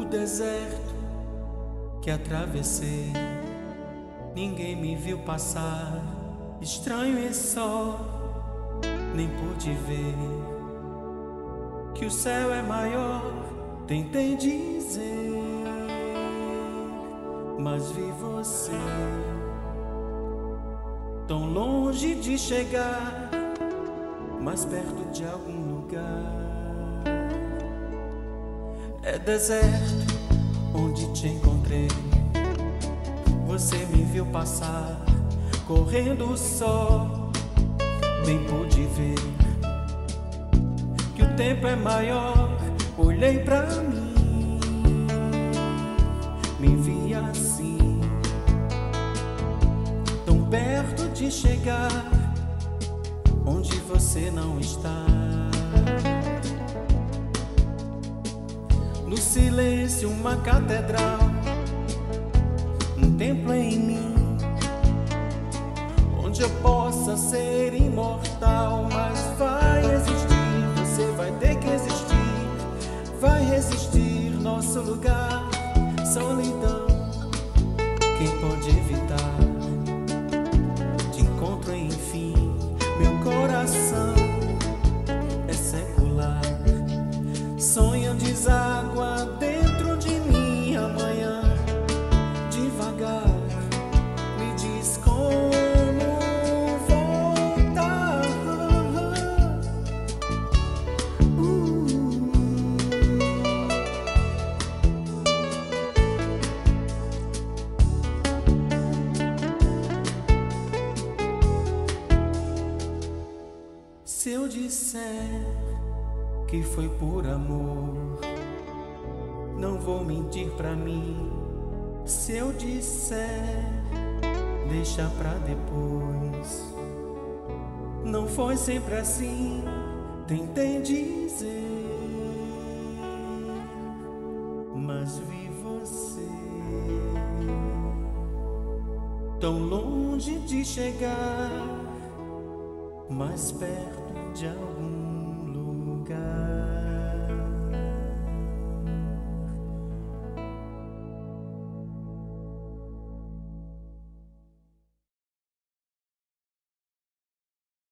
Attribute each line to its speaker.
Speaker 1: deserto que atravessei, ninguém me viu passar. Estranho e só, nem pude ver que o céu é maior. Tentei dizer, mas vi você tão longe de chegar, mais perto de algum lugar. É deserto onde te encontrei, você me viu passar, correndo só, nem pude ver que o tempo é maior. Olhei pra mim, me vi assim, tão perto de chegar onde você não está. No silêncio uma catedral, um templo em mim, onde eu possa ser imortal. Mas vai existir, você vai ter que existir, vai resistir nosso lugar. Solidão, quem pode evitar? Te encontro enfim, meu coração é secular. Sonho deságua dentro de mim amanhã. Devagar, me diz como voltar. Se eu disser que foi por amor, não vou mentir pra mim. Se eu disser, deixa pra depois. Não foi sempre assim, tentei dizer, mas vi você tão longe de chegar, mais perto de algum